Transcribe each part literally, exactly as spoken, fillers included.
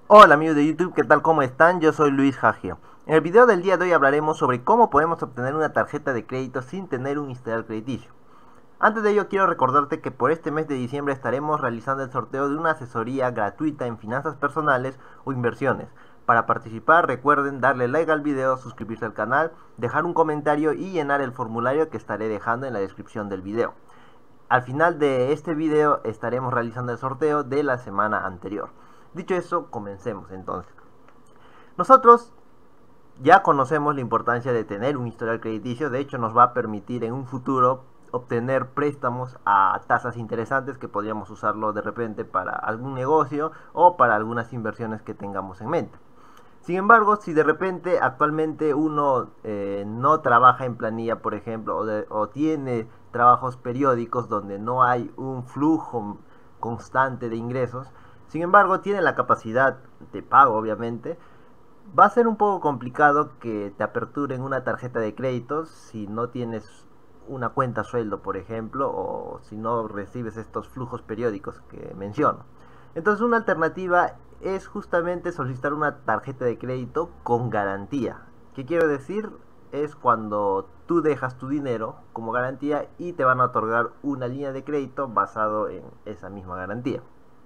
Hola amigos de YouTube, ¿qué tal? ¿Cómo están? Yo soy Luis Jagio. En el video del día de hoy hablaremos sobre cómo podemos obtener una tarjeta de crédito sin tener un historial crediticio. Antes de ello quiero recordarte que por este mes de diciembre estaremos realizando el sorteo de una asesoría gratuita en finanzas personales o inversiones. Para participar recuerden darle like al video, suscribirse al canal, dejar un comentario y llenar el formulario que estaré dejando en la descripción del video. Al final de este video estaremos realizando el sorteo de la semana anterior. Dicho eso, comencemos entonces. Nosotros ya conocemos la importancia de tener un historial crediticio. De hecho, nos va a permitir en un futuro obtener préstamos a tasas interesantes que podríamos usarlo de repente para algún negocio o para algunas inversiones que tengamos en mente. Sin embargo, si de repente actualmente uno eh, no trabaja en planilla, por ejemplo, o, de, o tiene trabajos periódicos donde no hay un flujo constante de ingresos, sin embargo tiene la capacidad de pago, obviamente, va a ser un poco complicado que te aperturen una tarjeta de créditos si no tienes una cuenta sueldo, por ejemplo, o si no recibes estos flujos periódicos que menciono. Entonces una alternativa es justamente solicitar una tarjeta de crédito con garantía. ¿Qué quiero decir? Es cuando tú dejas tu dinero como garantía y te van a otorgar una línea de crédito basado en esa misma garantía.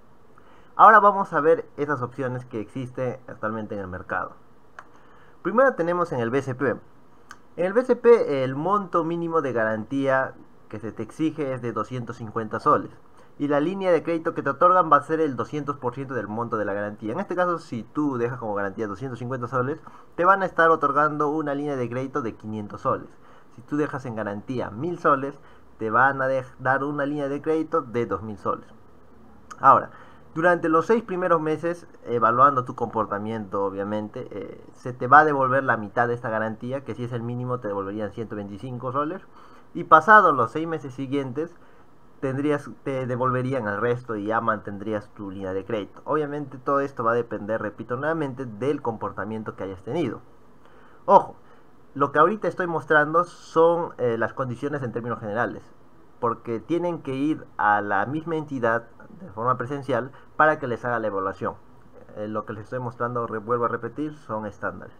Ahora vamos a ver esas opciones que existen actualmente en el mercado. Primero tenemos en el B C P. En el B C P el monto mínimo de garantía que se te exige es de doscientos cincuenta soles. Y la línea de crédito que te otorgan va a ser el doscientos por ciento del monto de la garantía. En este caso, si tú dejas como garantía doscientos cincuenta soles, te van a estar otorgando una línea de crédito de quinientos soles. Si tú dejas en garantía mil soles, te van a dar una línea de crédito de dos mil soles. Ahora, durante los seis primeros meses, evaluando tu comportamiento, obviamente, eh, se te va a devolver la mitad de esta garantía, que si es el mínimo te devolverían ciento veinticinco soles. Y pasados los seis meses siguientes, tendrías, te devolverían el resto y ya mantendrías tu línea de crédito. Obviamente todo esto va a depender, repito nuevamente, del comportamiento que hayas tenido. Ojo, lo que ahorita estoy mostrando son eh, las condiciones en términos generales, porque tienen que ir a la misma entidad de forma presencial para que les haga la evaluación. Eh, lo que les estoy mostrando, vuelvo a repetir, son estándares.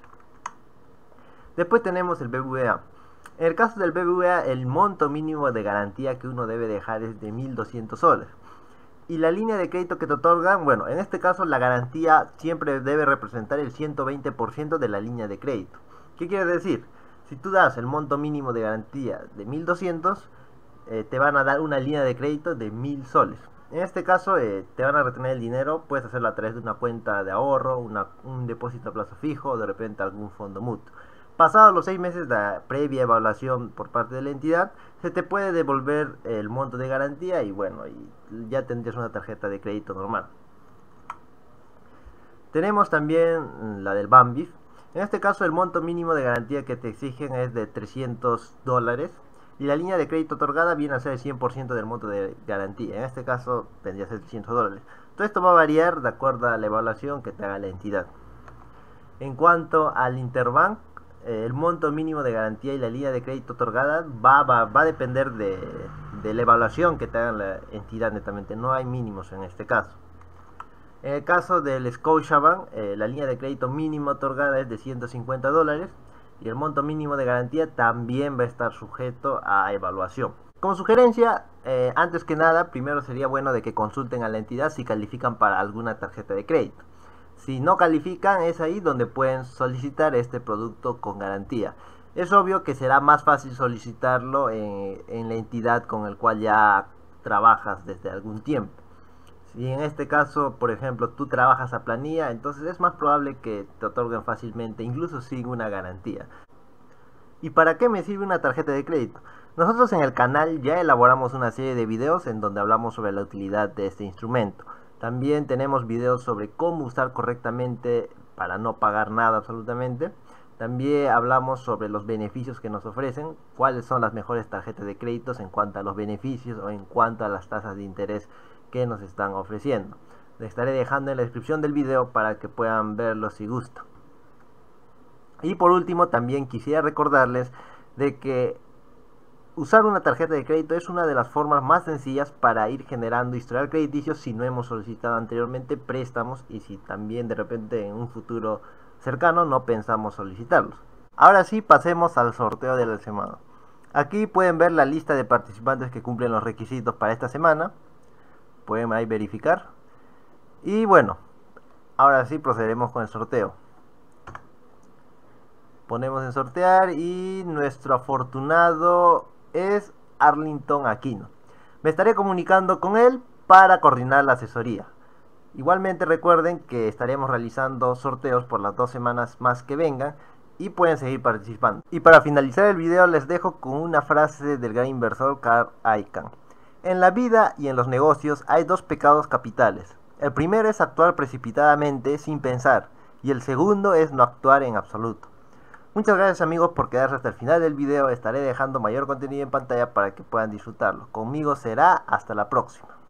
Después tenemos el B B V A. En el caso del B B V A, el monto mínimo de garantía que uno debe dejar es de mil doscientos soles. Y la línea de crédito que te otorgan, bueno, en este caso la garantía siempre debe representar el ciento veinte por ciento de la línea de crédito. ¿Qué quiere decir? Si tú das el monto mínimo de garantía de mil doscientos, eh, te van a dar una línea de crédito de mil soles. En este caso eh, te van a retener el dinero, puedes hacerlo a través de una cuenta de ahorro, una, un depósito a plazo fijo o de repente algún fondo mutuo. Pasados los seis meses de la previa evaluación por parte de la entidad, se te puede devolver el monto de garantía y bueno, y ya tendrías una tarjeta de crédito normal. Tenemos también la del Banbif. En este caso el monto mínimo de garantía que te exigen es de trescientos dólares. Y la línea de crédito otorgada viene a ser el cien por ciento del monto de garantía. En este caso tendría que ser trescientos dólares. Todo esto va a variar de acuerdo a la evaluación que te haga la entidad. En cuanto al Interbank, eh, el monto mínimo de garantía y la línea de crédito otorgada va, va, va a depender de, de la evaluación que te haga la entidad netamente. No hay mínimos en este caso. En el caso del Scotiabank, eh, la línea de crédito mínima otorgada es de ciento cincuenta dólares. Y el monto mínimo de garantía también va a estar sujeto a evaluación. Como sugerencia, eh, antes que nada, primero sería bueno de que consulten a la entidad si califican para alguna tarjeta de crédito. Si no califican, es ahí donde pueden solicitar este producto con garantía. Es obvio que será más fácil solicitarlo en, en la entidad con el cual ya trabajas desde algún tiempo. Si en este caso, por ejemplo, tú trabajas a planilla, entonces es más probable que te otorguen fácilmente, incluso sin una garantía. ¿Y para qué me sirve una tarjeta de crédito? Nosotros en el canal ya elaboramos una serie de videos en donde hablamos sobre la utilidad de este instrumento. También tenemos videos sobre cómo usar correctamente para no pagar nada absolutamente. También hablamos sobre los beneficios que nos ofrecen, cuáles son las mejores tarjetas de créditos en cuanto a los beneficios o en cuanto a las tasas de interés que nos están ofreciendo. Les estaré dejando en la descripción del video para que puedan verlo si gustan. Y por último también quisiera recordarles de que usar una tarjeta de crédito es una de las formas más sencillas para ir generando historial crediticio si no hemos solicitado anteriormente préstamos y si también de repente en un futuro cercano no pensamos solicitarlos. Ahora sí, pasemos al sorteo de la semana. Aquí pueden ver la lista de participantes que cumplen los requisitos para esta semana. Pueden ahí verificar. Y bueno, ahora sí procederemos con el sorteo. Ponemos en sortear y nuestro afortunado es Arlington Aquino. Me estaré comunicando con él para coordinar la asesoría. Igualmente recuerden que estaremos realizando sorteos por las dos semanas más que vengan y pueden seguir participando. Y para finalizar el video les dejo con una frase del gran inversor Carl Icahn. En la vida y en los negocios hay dos pecados capitales. El primero es actuar precipitadamente sin pensar y el segundo es no actuar en absoluto. Muchas gracias amigos por quedarse hasta el final del video. Estaré dejando mayor contenido en pantalla para que puedan disfrutarlo. Conmigo será hasta la próxima.